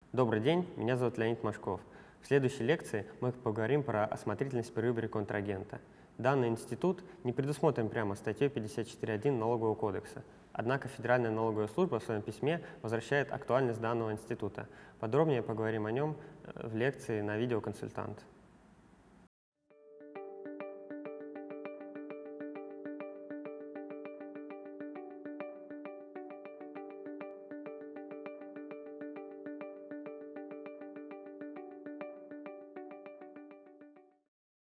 Добрый день, меня зовут Леонид Машков. В следующей лекции мы поговорим про осмотрительность при выборе контрагента. Данный институт не предусмотрен прямо статьей 54.1 Налогового кодекса. Однако Федеральная налоговая служба в своем письме возвращает актуальность данного института. Подробнее поговорим о нем в лекции на видеоконсультант.